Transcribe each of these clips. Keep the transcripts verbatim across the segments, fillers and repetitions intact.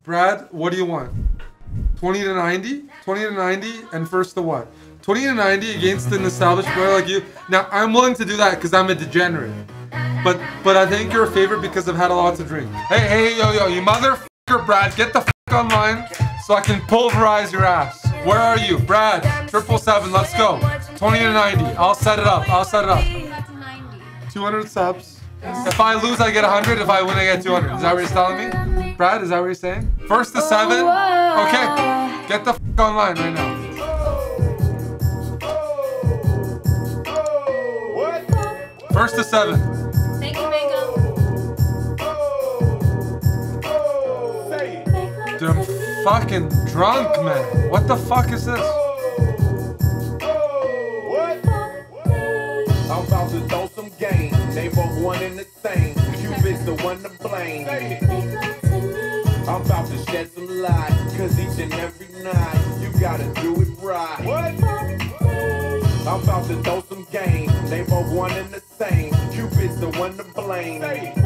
Brad, what do you want? twenty to ninety? twenty to ninety and first to what? twenty to ninety against an established player like you. Now, I'm willing to do that because I'm a degenerate. But but I think you're a favorite because I've had a lot to drink. Hey, hey, yo, yo, you motherfucker, Brad, get the f online so I can pulverize your ass. Where are you? Brad, triple seven, let's go. twenty to ninety. I'll set it up. I'll set it up. two hundred subs. If I lose, I get one hundred. If I win, I get two hundred. Is that what you're telling me? Brad, is that what you're saying? First to seven? Okay. Get the f online right now. First to seven. Thank you, Mango. Dude, I'm fucking drunk, man. What the fuck is this? I'm about to throw some game. They both one and the same. Cupid's the one to blame. I'm about to shed some light, cause each and every night you gotta do it right. What? I'm about to throw some game. They both one and the same. Cupid's the one to blame.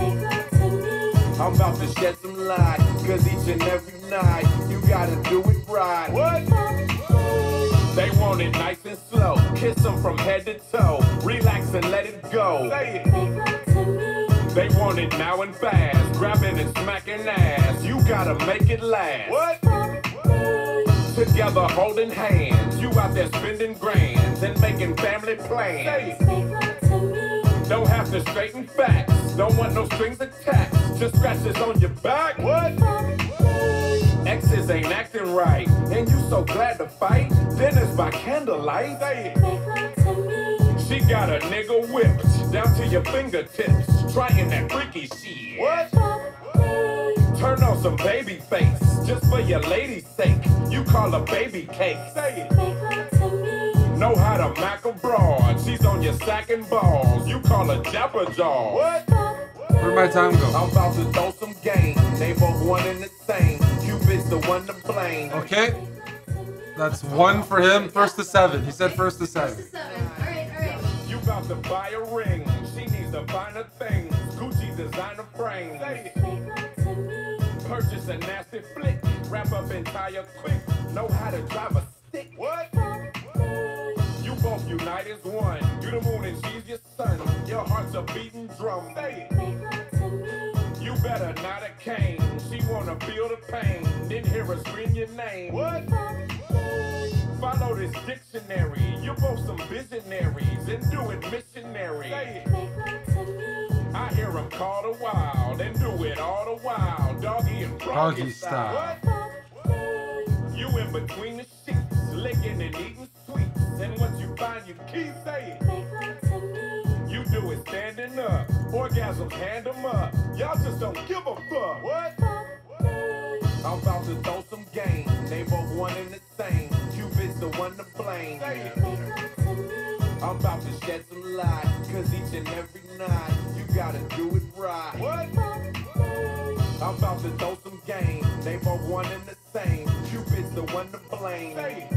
I'm about to shed some light, cause each and every night you gotta do it right. What? They want it nice and slow. Kiss them from head to toe. Relax and let it go. Say it. They want it now and fast. Grabbing and smacking ass. You gotta make it last. What? Together holding hands. You out there spending grands and making family plans. Say it. Don't have to straighten facts. Don't want no strings attached. Just scratches on your back. What? Exes ain't acting right, and you so glad to fight. Dinner's by candlelight. Say it. She got a nigga whipped down to your fingertips, trying that freaky shit. What? Turn on some baby face, just for your lady's sake. You call her baby cake. Say it. Know how to mack a broad. She's on your sack and balls. You call her Jabba Jaw. What? Where'd my time go? I'm about to throw some game. They both one and the same. Cupid's the one to blame. Okay. That's one for him. First to seven. He said first to seven. First to seven. All right, all right. You about to buy a ring. She needs to find a thing. Gucci designer frame. Purchase a nasty flick. Wrap up and tie up quick. Know how to drive a stick. What? You both unite as one. You the moon and she's your sun. Your heart's a beating drum. Say it. You better not a cane. She wanna feel the pain. Then hear her scream your name. What? Follow this dictionary. You're both some visionaries and do it missionary. Say it. I hear them call the wild and do it all the while. Doggy and froggy Doggy style. What? You in between the sheets, licking and eating sweets. And once you find you keep saying, you do it standing up. Orgasms, hand them up. Y'all just don't give a fuck. What? I'm about to throw some game. They both one and the same. Cupid's the one to blame. I'm about to shed some light, cause each and every night you gotta do it right. What? I'm about to throw some game. They both one and the same. Cupid's the one to blame.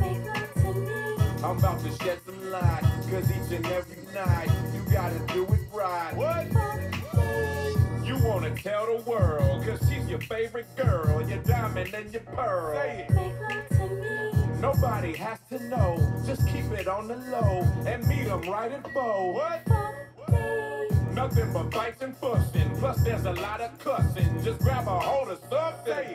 I'm about to shed some light, cause each and every night you gotta do it right. What? You wanna tell the world, cause she's your favorite girl, your diamond and your pearl. Say it. Nobody has to know, just keep it on the low and meet them right at four. What? Nothing but fights and fussing, plus there's a lot of cussing. Just grab a hold of something.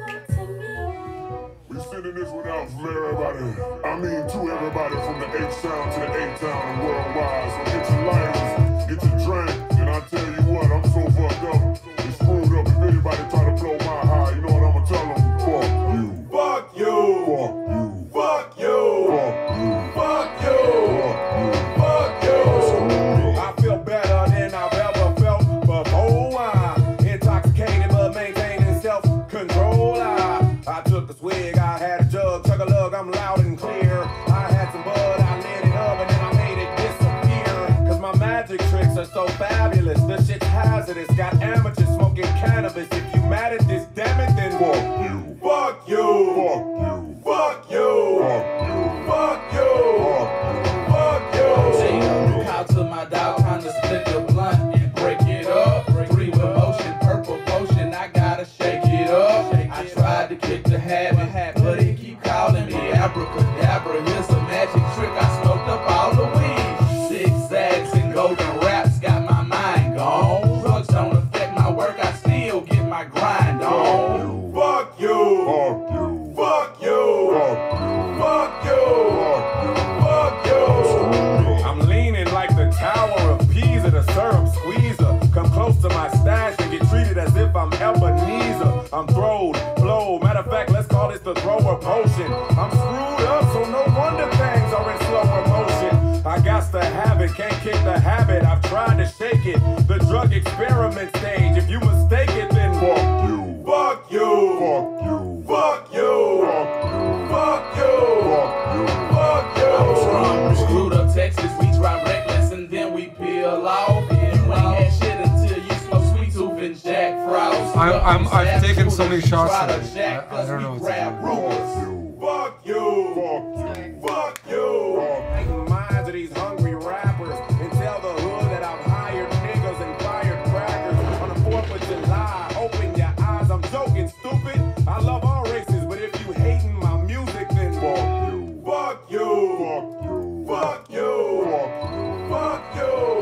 We sending this one out for everybody. I mean to everybody from the H-Town to the A-Town and worldwide. So get your lighters, get your drink, and I tell you what, I'm so fucked up. It's screwed up. If anybody try to blow my high, you know what I'ma tell them? Fuck you. Fuck you. Fuck you. Fuck you. Fuck you. Fuck you. Fuck you. Fuck you. I feel better than I've ever felt before. I'm intoxicated but maintaining self-control. I, I took a swig, I had a jug, chug a lug, I'm loud and clear. I had some bud, I lit it up and then I made it disappear. Cause my magic tricks are so fabulous. The shit's hazardous, got amateurs smoking cannabis. If you mad at this, damn it, then Fuck you. Fuck you. Fuck you. Fuck you. Fuck you. Fuck you. Fuck you. Call to my dog, time to split the blunt and break it up. Three with motion, purple potion, I gotta shake it up. I tried slogan raps got my mind gone. Drugs don't affect my work, I still get my grind on. Fuck you. Fuck you. Fuck you. Fuck you. Fuck you. Fuck you. I'm leaning like the Tower of Pisa, the syrup squeezer. Come close to my stash and get treated as if I'm Ebenezer. I'm throwed, flowed. Matter of fact, let's call this the thrower potion. I'm screwed up, so no wonder things are in slower motion. I got to have it, can't kick the habit. I've tried to shake it. The drug experiment stage. If you mistake it, then Fuck you. fuck you. Fuck you. Fuck you. Fuck you. Fuck you. Fuck you. Fuck you. I'm from screwed up Texas, we drive reckless and then we peel off. You ain't had shit until you smoke sweet tooth and Jack Frost. I'm, I'm, I've taken so many shots today. I, I don't know what to do. Fuck you. Fuck you. Fuck you. Take the minds of these hungry rappers and tell the hood that I've hired niggas and fired crackers. On the fourth of July, open your eyes, I'm joking, stupid. I love all races, but if you hating my music, then Fuck you. fuck you. Fuck you. Fuck you.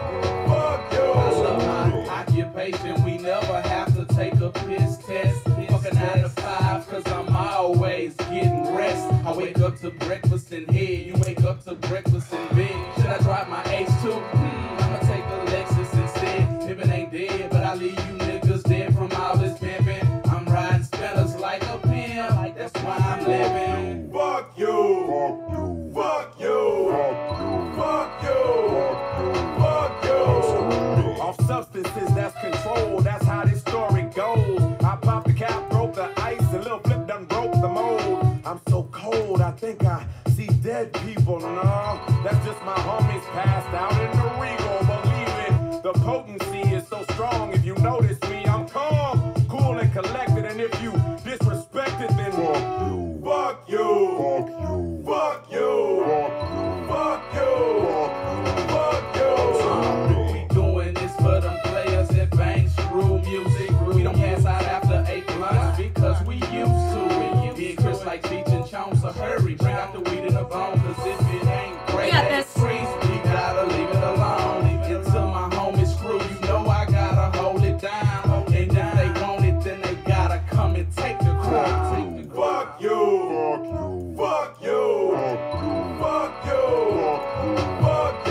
Fuck you. Fuck I love you. my occupation, we never have to take a piss test. Fuck a nine to five, cause I'm always getting rest. I wake up to breakfast in head, you wake up to breakfast in bed. Should I drop my H two? Hmm, I'ma take a Lexus instead. Pimpin' ain't dead, but I leave you niggas dead from all this pimpin'. I'm riding spinners like a pimp, like that's why I'm living. Fuck you. Fuck you. Fuck you. Fuck you. Fuck you. Fuck you. Fuck you. Off substances that's controlled, that's how this story goes. I popped the cap, broke the ice, a little flip done broke the mold. I'm so cold, I think I see dead people. No, that's just my homies passed out in the Regal. Believe it, the potency is so strong. If you notice me, I'm calm, cool and collected. And if you disrespect it, then Fuck you. fuck you. Fuck you. Fuck you. Fuck you. Fuck you. We doing this for them players that bang screw music. We don't pass out after eight blunts because we used to it. Me and Chris like Cheech and Chong, so hurry, bring out the weed in the bone. Cause if it ain't great, We got that this. freeze, we gotta leave it alone. Until my homies screw, you know I gotta hold it down. And if they want it, then they gotta come and take the crown. Take the crown. Fuck you. Fuck you. Fuck you. Fuck Fuck you. Fuck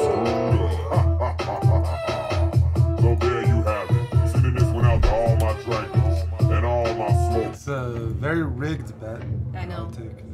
you. So there you have it. Sending this one out to all my drinkers and all my smokes. It's a very rigged bet. I know. I'll take it.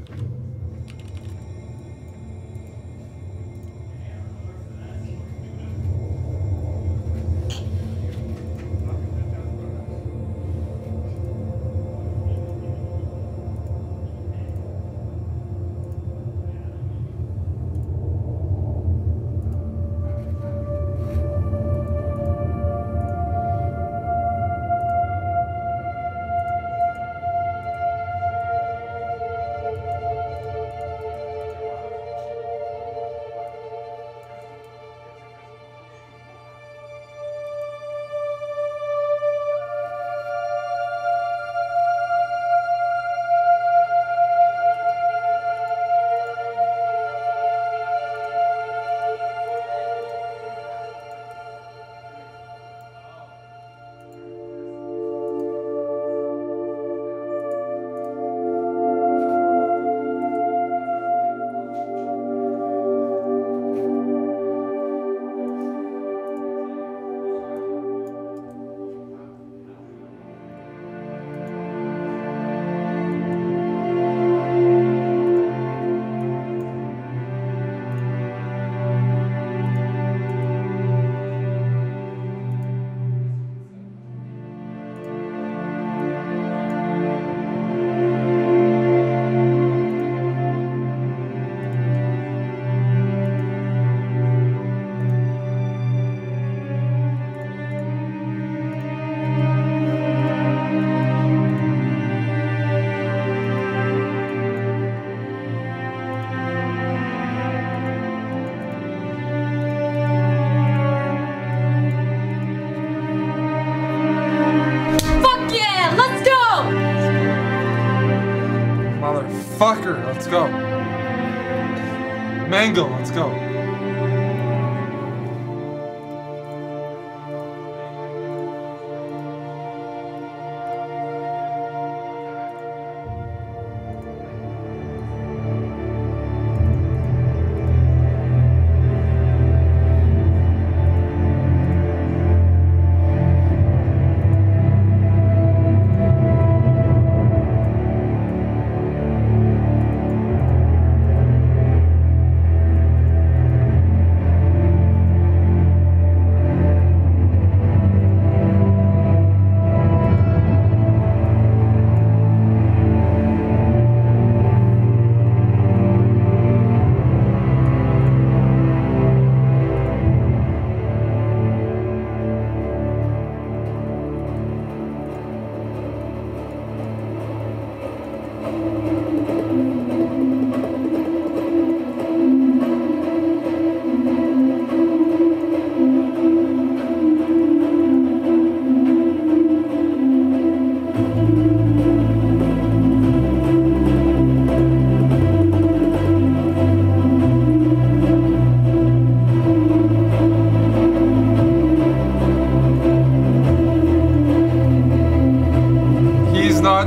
Fucker, let's go. Mango, let's go.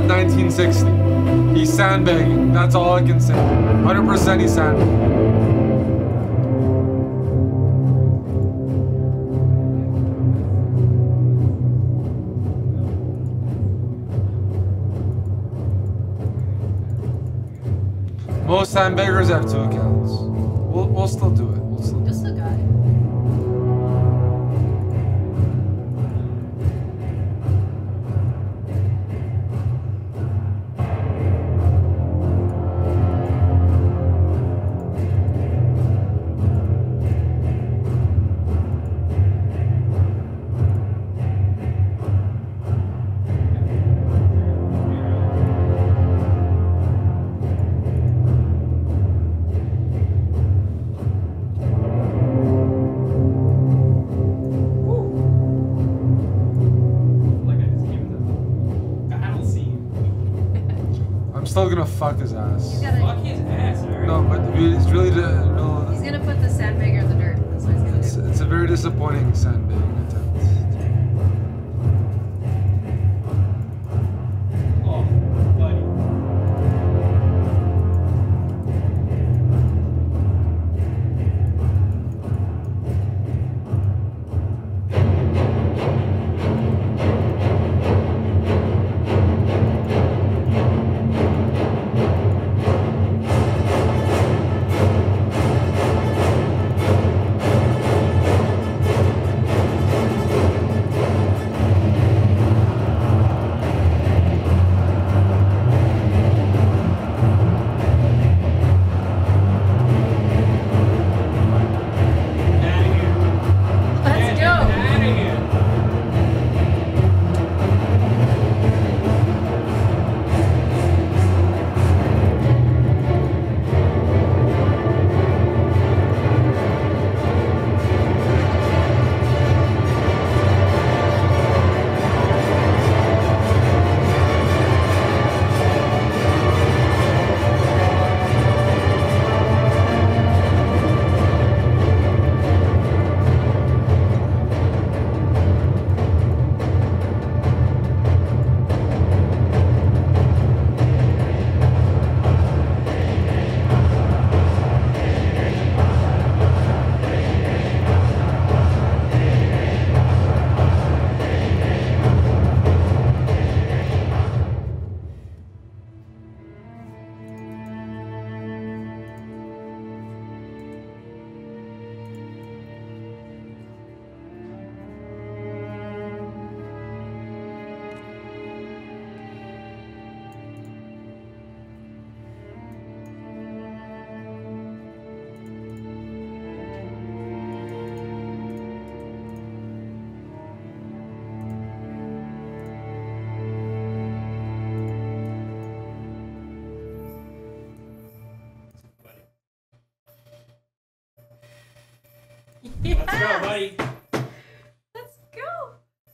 not nineteen sixty. He's sandbagging. That's all I can say. one hundred percent he's sandbagging. Most sandbaggers have two accounts. We'll, we'll still do it. We'll still do it. Just a guy. Still gonna fuck his ass. Gotta, Fuck his ass, alright? No, but it's really the. Real, he's gonna put the sandbagger in the dirt. That's what he's gonna it's, do. it's a very disappointing sandbagging attempt. Oh, buddy. Let's go. Out of here. Let's go, buddy. Let's go.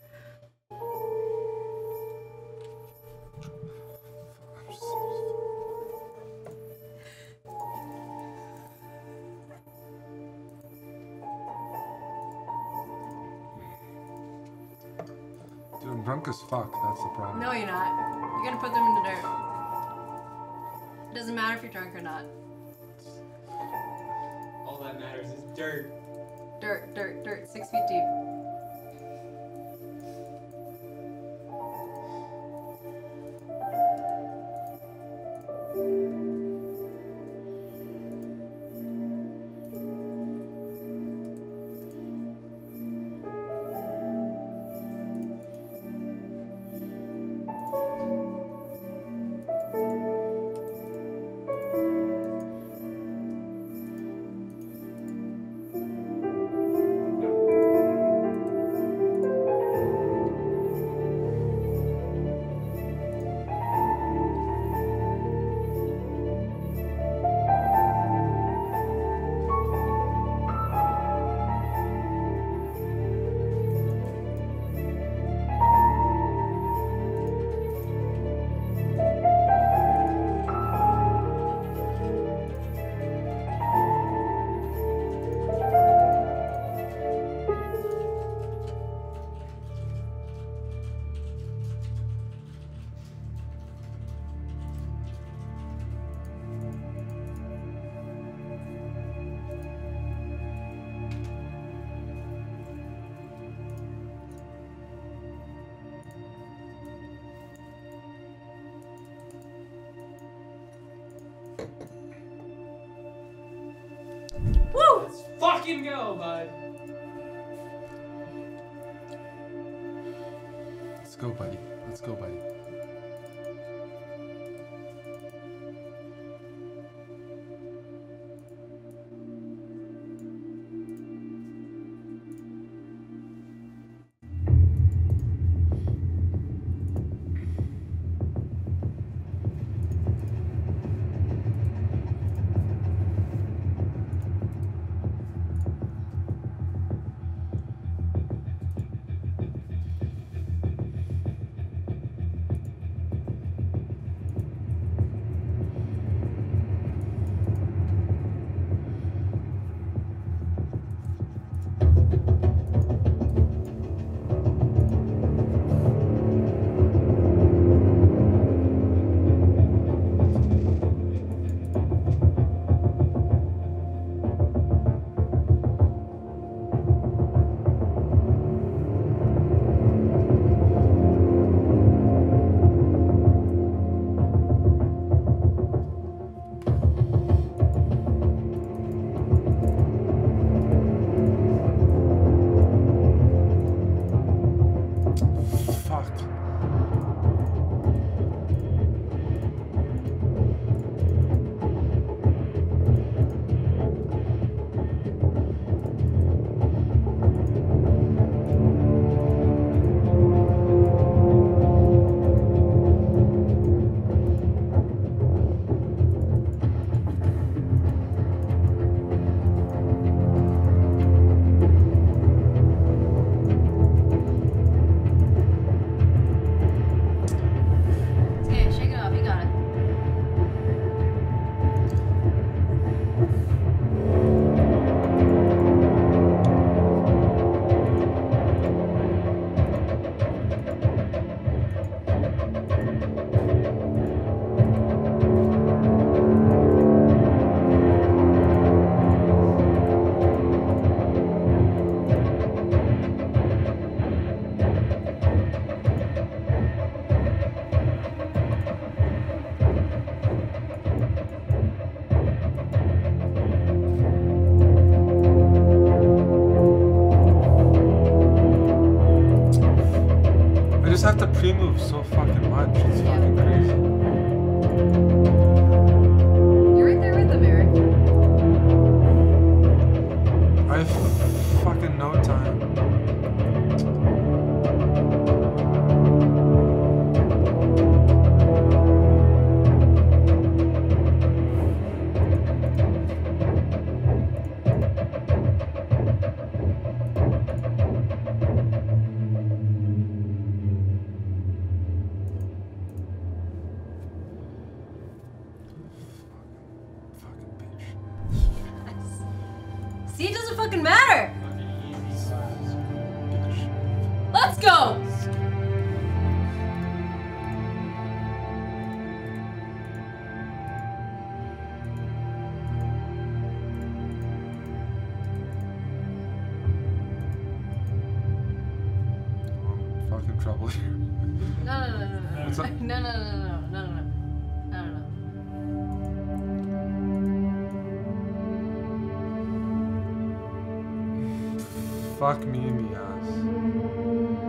Dude, I'm drunk as fuck. That's the problem. No, you're not. You're gonna put them in the dirt. It doesn't matter if you're drunk or not. All that matters is dirt. Dirt, dirt, dirt. Six feet deep. fucking go, bud. Let's go, buddy. Let's go, buddy. just have to pre-move so fucking much. It's fucking crazy. You're right there with them, Eric. I have fucking no time. See, it doesn't fucking matter. Fucking easy size. Let's go. I'm fucking trouble here. No, no, no, no, no. What's up? No, no, no, no, no, no, no, no, no, no. Fuck me in the ass.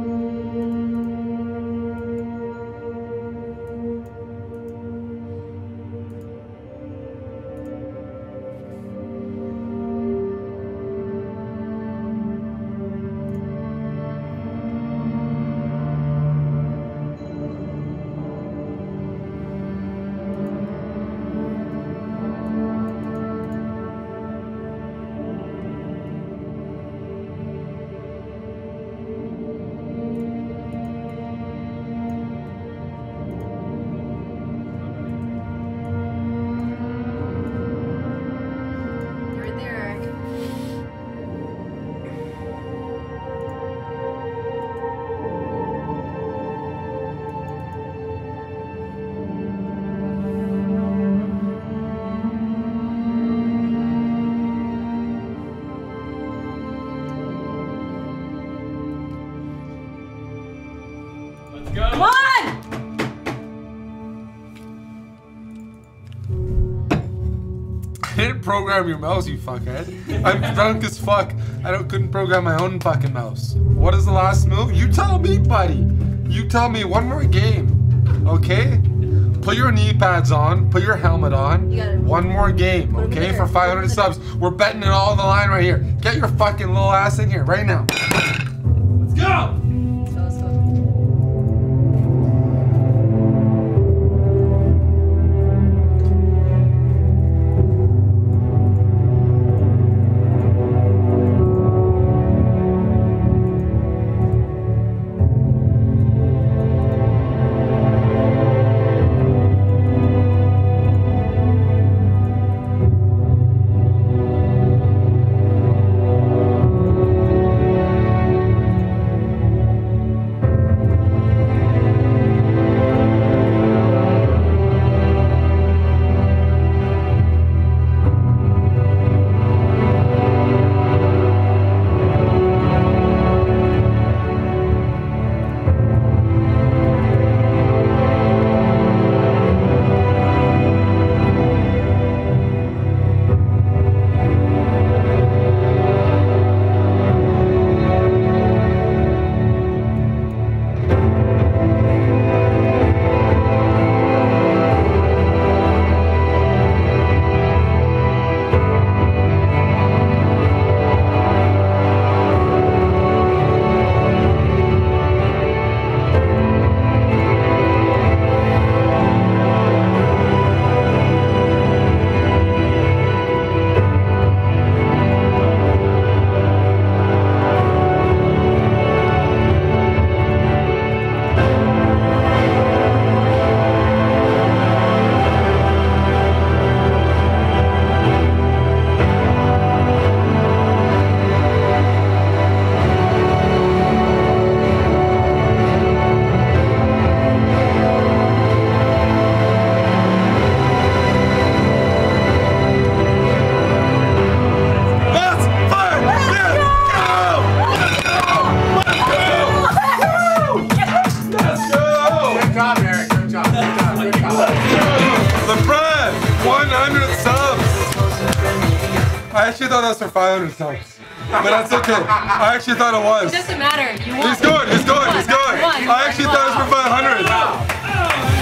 didn't program your mouse, you fuckhead. I'm drunk as fuck. I don't couldn't program my own fucking mouse. What is the last move? You tell me, buddy. You tell me. One more game, okay? Put your knee pads on. Put your helmet on. You gotta- One more game, Put 'em okay? there. For five hundred Put 'em subs. We're betting it all on the line right here. Get your fucking little ass in here right now. Let's go. So let's go. I actually thought that was for five hundred subs. But that's okay. I actually thought it was. It doesn't matter. You won. He's good, he's good, You he's won. good. You won. You I won. actually You thought it was won. for five hundred.